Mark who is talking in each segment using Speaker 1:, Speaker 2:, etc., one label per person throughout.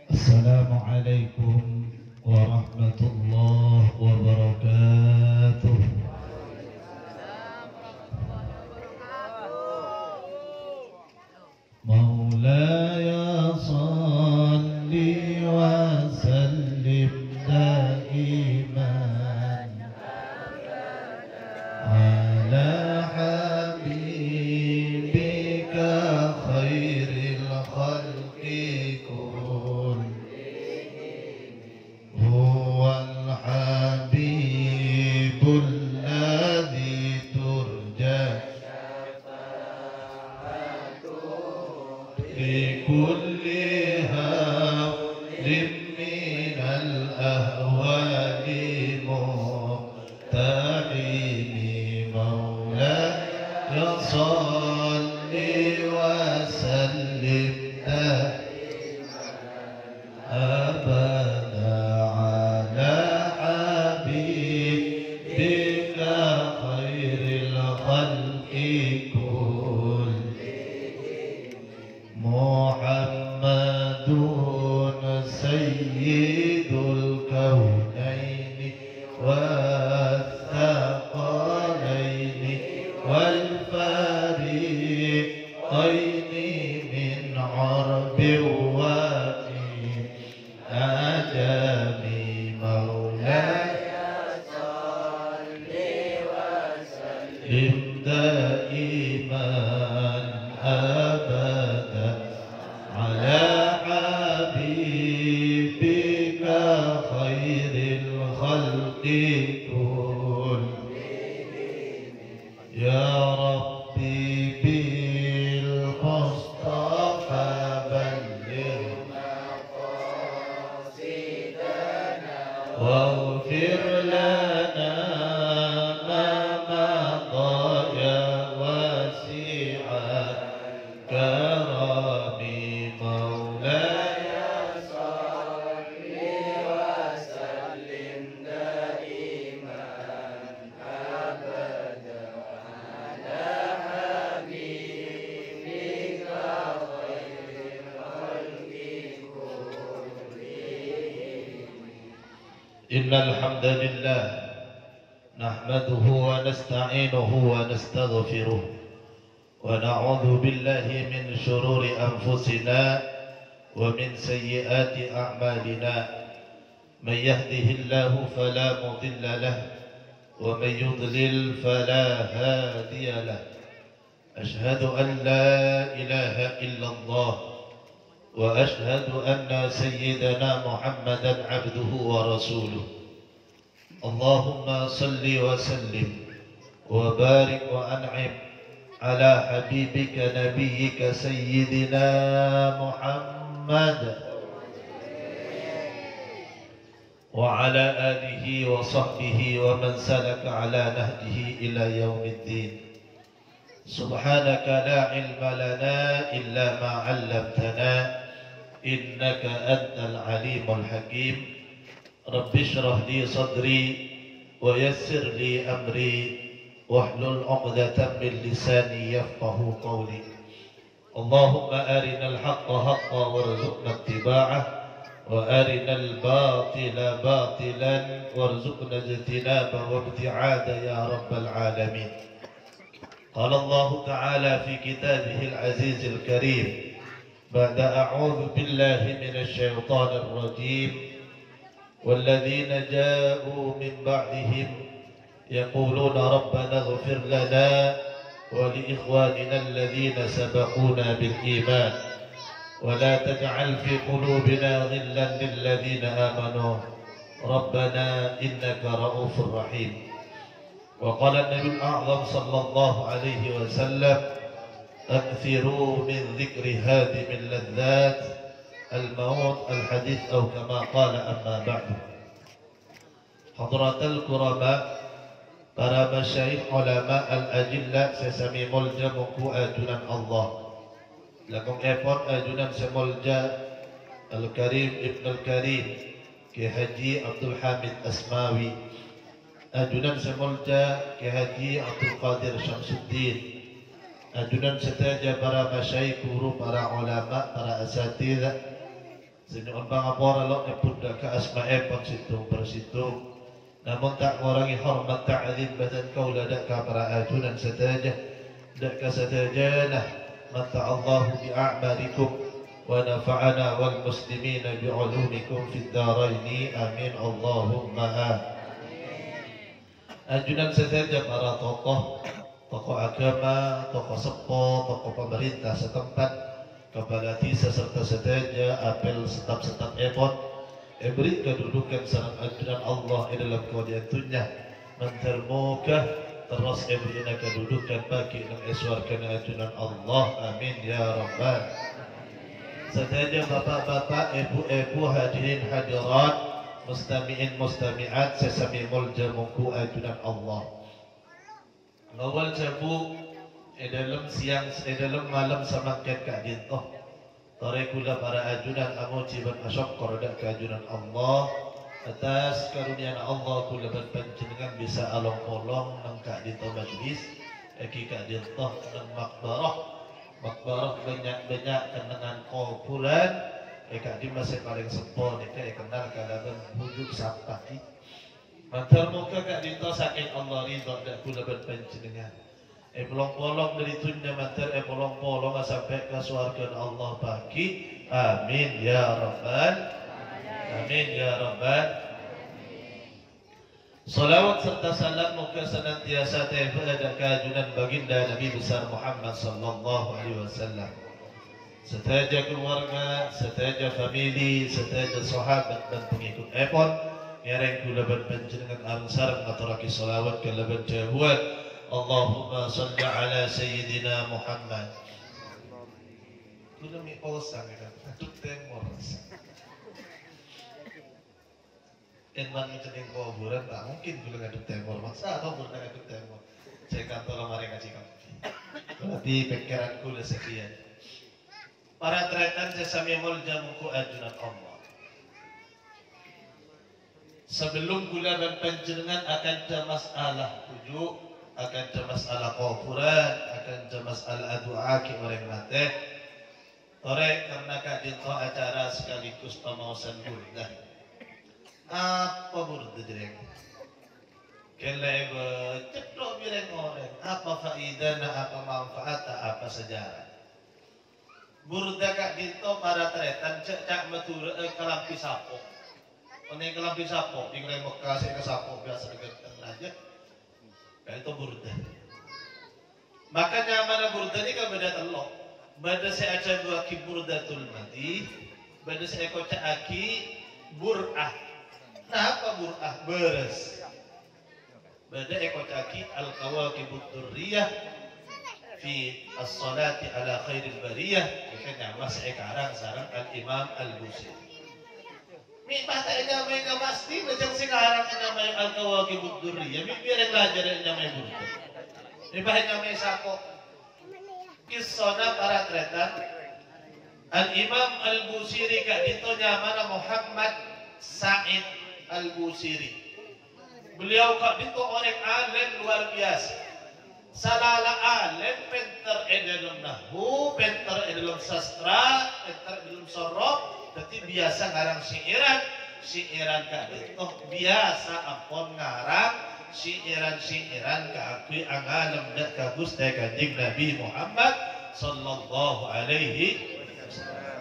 Speaker 1: Assalamualaikum warahmatullahi wabarakatuh. Maulaya salli wa sallim daiman ala habibika khairil khalqi huwal habibul ladzi turja fi kulli hawlin minal ahwali muhtahimi maulaya salli wa sallim abada ala habibika khairil khalqi Muhammadun sayyidul kaunaini wathaqalaini wal fariqaini min arbi wa ajami maulaya salli wa sallim daiman abada ala habibika khairil khalqi ya rabbi bil mustafa balligh maqasidana waghfir lana ma madha ya wasi'at karami maulaya salli wa sallim daiman abada ala habibika khairil khalqi innal hamdalillah nahmaduhu wa nasta'inuhu wa nastaghfiruh ونعوذ بالله من شرور أنفسنا ومن سيئات أعمالنا من يهده الله فلا مضل له ومن يضلل فلا هادي له أشهد أن لا إله إلا الله وأشهد أن سيدنا محمدا عبده ورسوله اللهم صل وسلم وبارك وأنعم على حبيبك نبيك سيدنا محمد وعلى آله وصحبه ومن سلك على نهجه إلى يوم الدين سبحانك لا علم لنا إلا ما علمتنا إنك أنت العليم الحكيم رب اشرح لي صدري ويسر لي أمري واحلل عقدة من لساني يفقه قولي اللهم أرنا الحق حقا وارزقنا اتباعه وأرنا الباطل باطلا وارزقنا اجتنابه وابتعاده يا رب العالمين قال الله تعالى في كتابه العزيز الكريم بعد أعوذ بالله من الشيطان الرجيم والذين جاءوا من بعدهم يقولون ربنا اغفر لنا ولإخواننا الذين سبقونا بالإيمان ولا تجعل في قلوبنا غلا للذين آمنوا ربنا إنك رؤوف رحيم وقال النبي الأعظم صلى الله عليه وسلم أكثروا من ذكر هادم اللذات الموت الحديث أو كما قال أما بعد حضرات الكرماء para masyayikh ulama al-ajilla sesami mulja mungku ajunan Allah lakong epon ajunan semulja al-karim ibn al-karim Ki Haji Abdul Hamid Asmawi ajunan semulja Ki Haji Abdul Qadir Syamsuddin ajunan setaja para masyayikh guru para ulama para asatidz Sinuon pangapora lo nepud ka asma epon situng bersitung. Namun tak mengurangi hormat ta'zim badan kau ladak ka para ajunan satajah. Dak ka satajana mata Allah bi a'malikum wa nafa'ana wal muslimina bi ulumikum fid daraini amin Allahumma ajunan satajah para tokoh agama, tokoh sepo, tokoh pemerintah setempat, kepala desa serta sedaja, apel setap-setap epon, beri kedudukan sarang ajunan Allah dalam kodiantunya, mentermoga terus berinya kedudukan bagi yang eswarkan ajunan Allah, amin ya rabbal. Sedaja bapak-bapak, ibu-ibu, hadirin hadirat, mustami'in mustami'at, sesami mulja mungku ajunan Allah. Ngawal jabu dalam siang dalam malam samaket ka dintoh tore kula para ajunan amujiban asyakkur dak keajunan Allah atas karunia Allah kula berpanjenengan bisa along-olong nang ka dintoh majlis eki ka dintoh nang makbarah banyak-banyak kenangan kuburan eka di masa paling sepo nika kenal kalaban wujud sapati. Mantar muka kak dinto saking Allah ridho dak kula berpanjenengan. Polong-polong dari tunya mantar polong-polong sampai ke surga Allah bagi. Amin ya rabbal. Amin ya rabbal. Salawat serta salam muka senantiasa terpada keajunan baginda Nabi besar Muhammad sallallahu alaihi wasallam. Setaja keluarga, setaja famili, setaja sahabat dan pengikut epon. Yareng kula berpanjenengan arsar ngaturake selawat ke leban jahuan Allahumma salli ala sayyidina Muhammad. Kula mi osang kan aduk temor. Man mencening kuburan tak mungkin kula ngaduk temor. Masa atau kula ngaduk temor. Saya kan tolong mari kasih kamu. Berarti pikiran kula sekian. Para tretan sesami mulja muku ajunan Allah. Sebelum kula dan panjenengan akan ada masalah tujuh, akan ada masalah kuburan, akan ada masalah doa ki orang mati. Tore karena kadito acara sekaligus pemausan burda. Apa burda direng? Kelai ceplok bireng orang. Apa faedah, apa manfaat, apa sejarah? Burda kadito para tretan cek matur kelampi sapok. Ini kelampi sapok, di Krai Mekah saya ke sapok biasa dekat aja. Itu burda. Makanya mana burda ini kan beda telok. Beda saya aja dua ki burdatul mati, beda saya kocak aki bur'ah. Nah apa bur'ah? Beres. Beda ekocak aki al-kawakibut durriyah fi as-salati ala khairil bariyah. Makanya mas ekarang sarang al-imam al-Busiri. Mi patanya may pasti macam sekarang na may al-kawakibut durriyah. Mi biar belajar na may burda. Mi bahaya may sako. Kisah para tretan. Al-Imam al-Busiri kak dito mana Muhammad Sa'id al-Busiri. Beliau kak dito orang alim luar biasa. Salala alim pinter dalam nahwu, pinter dalam sastra, pinter dalam sorok. Tapi biasa ngarang siiran kak itu biasa apon ngarang siiran kakui angalem dak kagus teh kanjeng Nabi Muhammad sallallahu alaihi wasallam.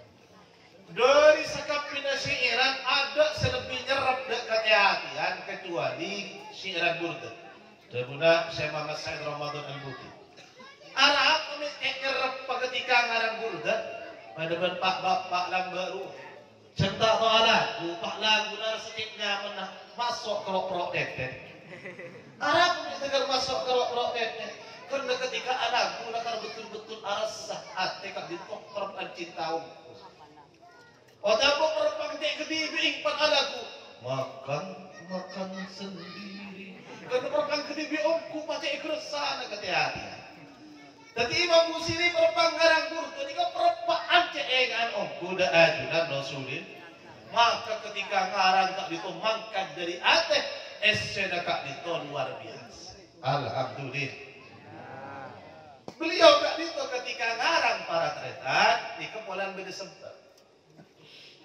Speaker 1: Dari sakapina siiran ada selebih nyerap dak kehati-hatian kecuali siiran burda. Dabuna Syekh Muhammad Said Ramadan Al-Buti. Arab kami nyerap ketika ngarang burda. Pada pak bapak lang baru cerita soalan lupa lagu nar sedikitnya menah masuk kerok-kerok tetet Arab segar masuk kerok-kerok tetet karena ketika anakku nakar betul-betul arasah hati kak ditok perempuan cinta otak perempuan cek kedibing pan anakku makan sendiri karena perempuan kedibing omku pakai keresahan hati-hati. Jadi Imam Busiri perpanggarang burda ini kan perempaan ce'engan kuda ajunan Rasulin. Maka ketika ngarang tak ditomangkan dari ateh esena kak dito luar biasa. Alhamdulillah. Beliau kak dito ketika ngarang para tretan di kepolan beda sempat.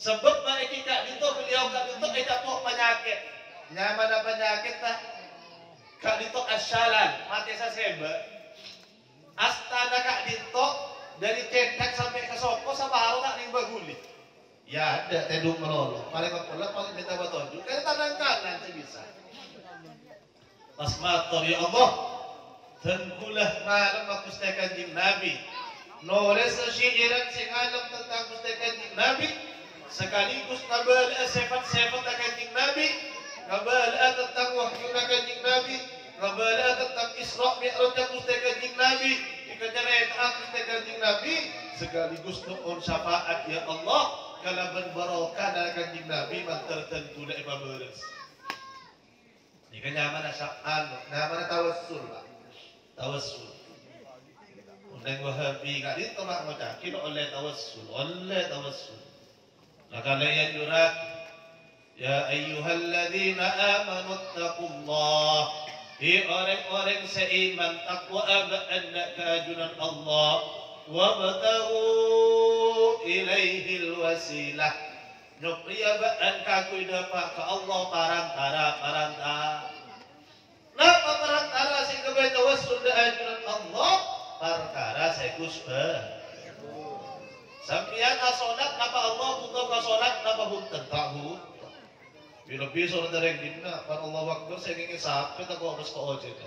Speaker 1: Sebab mereka kak dito beliau kak dito tapok penyakit. Nyaman ada penyakit tak? Kak dito asyalan mati sa sebe. Astana kak dito dari cedak sampai ke Soko sama haro tak ning baguli. Ya ada tedung melolo. Paling makulah paling minta batoju. Kaya tanang kanan saya bisa. Pas matur ya Allah. Tengkulah malam aku stai kanjing Nabi. Nulis syairan sing alam tentang Gusti Kanjeng Nabi sekaligus ngabala sifat-sifat Kanjeng Nabi, ngabala tentang wahyu Kanjeng Nabi, ngabala tentang Isra Mi'raj Gusti Kanjeng Nabi, ikacarita Gusti Kanjeng Nabi sekaligus nuhun syafaat ya Allah kalaban barokah na Kanjeng Nabi man tertentu na ibabalas. Di kanyaman na sya'an, naman na tawassul ba? Tawassul. Undang Wahabi kak dito mak ngocakin oleh tawassul. Nakalayan jurat ya ayyuhalladzina amanu taqullah. Hi orang-orang seiman takwa aba'an kajunan Allah wa batahu ilaihil wasilah. Nyupriya ba'an kakuy dapat ke Allah parantara. Napa parantara sing kabeh tawassul da ajunan Allah? Perkara saya kusba. Sampian asolat napa Allah butuh kasolat napa bunten tahu. Bila surat dereng dina pan Allah Akbar saya ingin sampai tak kau harus kau aja.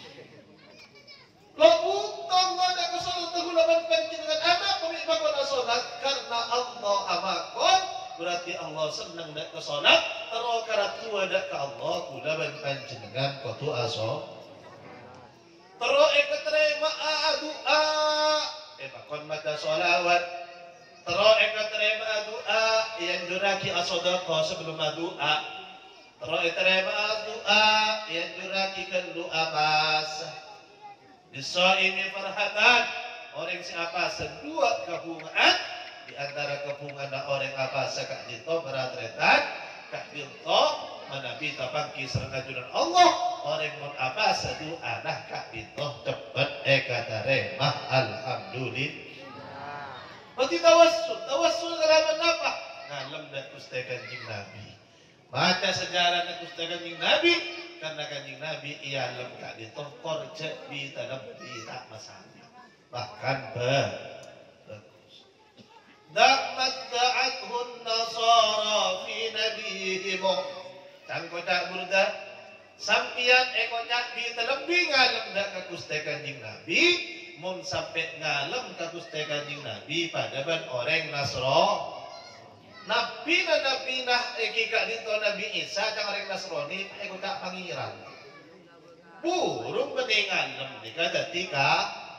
Speaker 1: Lo butuh Allah nak kasolat tahu lawan panjenengan anak pemikmakon asolat karena Allah amakon berarti Allah senang nak kasolat taro karatu ada ke Allah kulaban panjenengan kau tu asolat. Terus terima doa, bakon mata solawat. Terus terima doa yang juraki asodako sebelum doa. Terus terima doa yang juraki kan doa pas. Bisa ini farhatan orang siapa sedua kebungaan di antara kebungaan orang apa sekak dito beratretan kak dito manabi tapangki serangkajunan Allah. Orang mun apa satu anak kak itu cepet kata remah alhamdulillah. Berarti tawassul kalaman apa? Ngalem dan Gusti Kanjeng Nabi. Baca sejarah dan Gusti Kanjeng Nabi karena Kanjeng Nabi ia lem kak itu korja di tanam di tak masalah. Bahkan bagus. Damat da'athun nasara fi nabihim. Cangkodak burda sampian ekocak bi terlebih ngalem dak ka Gusti Kanjeng Nabi mun sampai ngalem ka Gusti Kanjeng Nabi pada ban orang Nasro Nabi nah kika dito Nabi Isa cang orang Nasrani ekocak pangiran burung bening ngalem dika dadi ka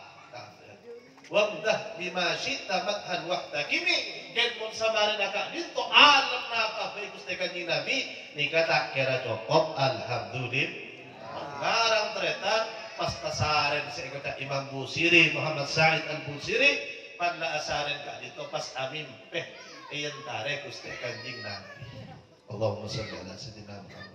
Speaker 1: wamdah bima syi'ta madhan wahtakimi ken mun samarin akak dito alam napa bae Gusti Kanjeng Nabi nika tak kira cukup alhamdulillah ngarang tretan pas tasaren sa ikota Imam Busiri Muhammad Sa'id Al-Busiri panla asaren kak dito pas amin peh iyan tare Gusti Kanjeng Nabi Allahumma shalli ala sayyidina Muhammad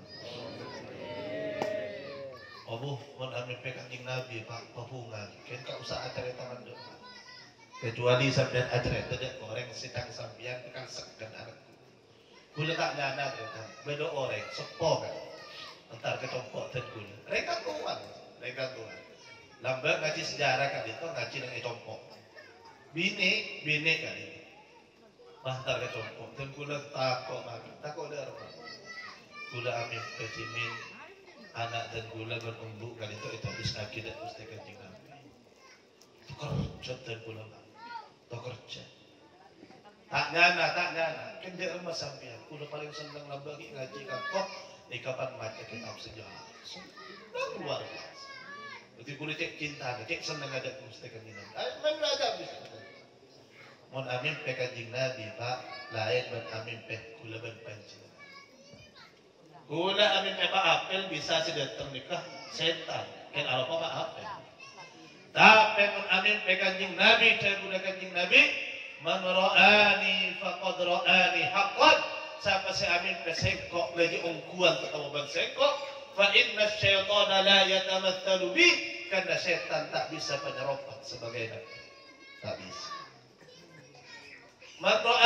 Speaker 1: Abuh mun amin peh Kanjeng Nabi pak papungan ken ka usaha cari tangan doa kecuali sampean ajret tidak goreng sidang sampean tekan segan anakku gula tak nyana kita bedo orang sepo kan entar ketompok dan gula mereka tuan lambat ngaji sejarah kan itu ngaji dengan ketompok bini kan ini entar ketompok dan gula takut darah gula amin kecimin anak dan gula berumbu kan itu habis akidah Gusti Kanjeng Nabi kerja dan gula kerja tak nyana kan dia rumah sampean udah paling seneng lambagi ngaji kantor di kapan baca kitab sejarah luar biasa berarti kulit cek cinta cek seneng ada Gusti Kanjeng Nabi mana ada bisa mon amin pe Kanjeng Nabi pak lain ban amin pe kula ban panjenengan kula amin pe pak apel bisa sedateng nikah setan kan apa pak apel tapi mun amin pe Kanjeng Nabi dan kuda Kanjeng Nabi man ra'ani faqad ra'ani haqqan siapa si amin pe sengkok lagi ongkuan atau ban sengkok fa inna syaitana la yatamatsalu bi karena setan tak bisa penyeropat sebagai nabi tak bisa man ra'ani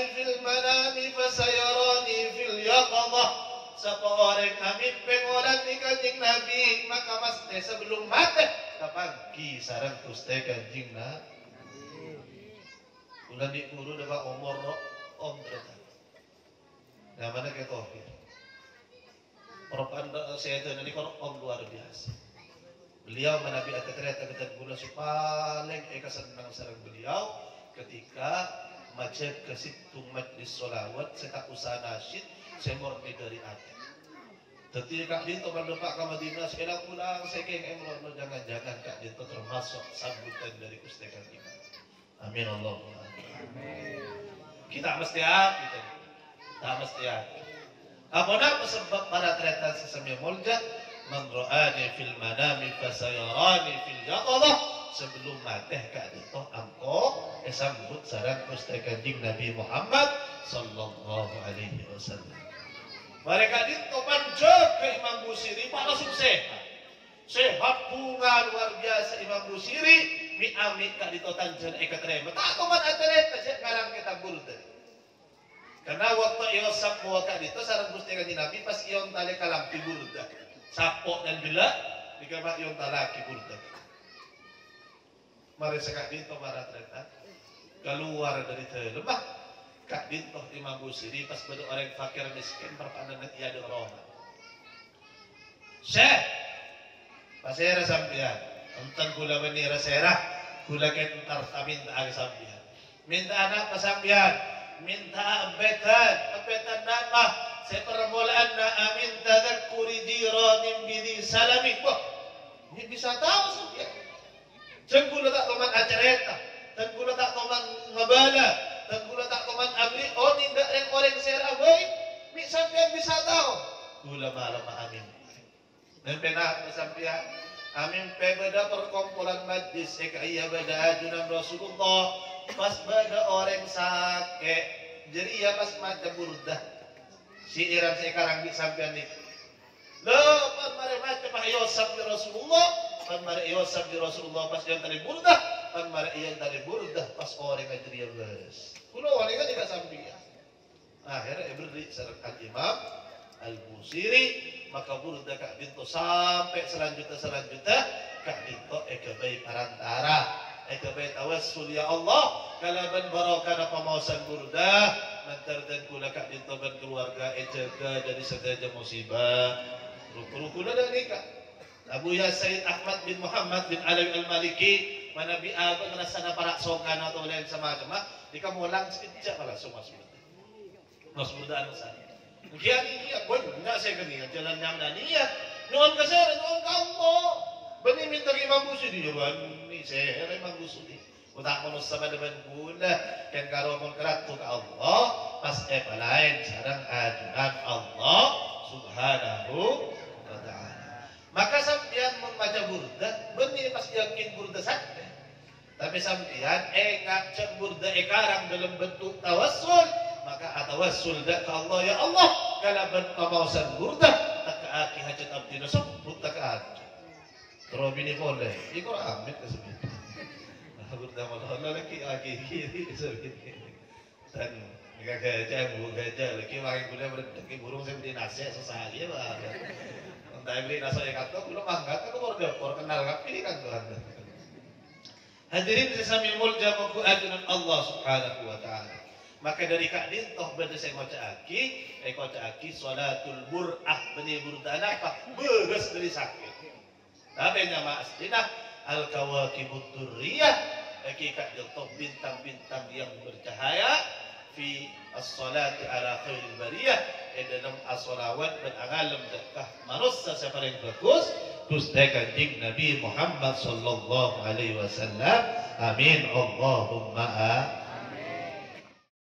Speaker 1: fil manami fasayarani fil yaqadhah. Sapa orang amin pengolat ni Kanjeng Nabi, maka mesti sebelum mati kapanggi sareng Gusti Kanjeng Nabi. Ulah di guru dapat umur om ternyata. Namanya kayak tohir. Propaganda saya itu nanti kalau om luar biasa. Beliau menabi atas ternyata kita guna paling senang sareng beliau ketika macet ke situ majlis solawat setak usaha nasyid semurni dari hati. Ketika dito mendepak ke Madinah sekarang pulang saya kengeng no jangan-jangan kak dito termasuk sambutan dari Gusti Kanjeng. Amin Allahumma. Kita mesti hati kita mesti hati. Apabila sebab para tretan sesami mulja man ra'ani fil manami fasayarani fil yaqadhah sebelum mati kak dito angko sambut sareng Gusti Kanjeng Nabi Muhammad sallallahu alaihi wasallam. Mereka dito panjag ke Imam Busiri pak langsung sehat bunga luar biasa Imam Busiri mi amit kak dito tanjan ekatrema tak kuman atreta cek karang kita burda karena waktu iyo sapmo kak dito sarang Gusti Kanjeng Nabi pas iyon tali kalampi burda sapok dan bila dikamak iyon talaki burda mari sekak dito para atreta keluar dari lembah kak dito Imam Busiri pas pada orang fakir miskin perpandangan ia ada orang Syekh pasera sampian entang gula menira serah gula kentar minta ag sampian minta anak pasampian minta abetan nama saya permulaan na amin tadakuri jiranin bidi salamik wah ini bisa tahu sampian cengkula tak teman acareta cengkula tak teman ngabala cengkula tak teman abri oh tidak orang serah baik mi sampian bisa tahu gula malam amin dan penah sampian amin beda perkumpulan majlis iya beda ajunan Rasulullah pas beda orang sakit jadi ya pas macam burdah si iram sekarang di sampian ini loh pas mari macam ayosab di Rasulullah pas mari ayosab di Rasulullah pas yang tadi burdah pas mari yang tadi burdah pas orang aja dia bes kulo wanita tidak sampian akhirnya berdiri serkan Imam Al-Busiri maka burda kak bintu sampai selanjutnya kak bintu ekabai parantara ekabai tawassul ya Allah kalaban barakana pamausan burda mantar dan kula kak bintu ban keluarga ejaga dari segala musibah rukun ada nikah Abu Ya Sayyid Ahmad bin Muhammad bin Alawi Al-Maliki manabi abang rasana para sokan atau lain semacam dikamulang sekejap malah semua burda anu sana kian iya, boy, enggak saya kena jalan yang nania. Nuan kasar, nuan kamu. Bani minta Imam Busiri, bani saya Imam Busiri. Utak manus sama dengan gula, kan kalau mengkeratu ke Allah, pas lain sarang ajunan Allah Subhanahu wa Ta'ala. Maka sampian membaca burda, bani pas yakin burda sakit. Tapi sampian enggak cek burda ekarang dalam bentuk tawassul. Maka atawassul dak ke Allah ya Allah kalaban pamausan burda tak aki hajat abdi nasabut tak aki terus bini boleh ikut amit ke sebegitu burda malah lagi aki kiri sebegitu dan jika gajah lagi makin kuda berdaki burung saya beli nasi susah aja lah entah beli nasi yang kata belum angkat aku baru dapur kenal kapi kan Tuhan hadirin sesami mulja muku ajunan Allah Subhanahu wa Ta'ala. Maka dari kak dintoh benda saya kocak aki sholatul bur'ah benih burdan apa beres dari sakit tapi nama aslinah al-kawakibut durriyah aki kak dintoh bintang-bintang yang bercahaya fi as-salati ala khairil bariyah dalam as-salawat dan angalam dekah manusia yang paling bagus Gusti Kanjeng Nabi Muhammad sallallahu alaihi wasallam amin Allahumma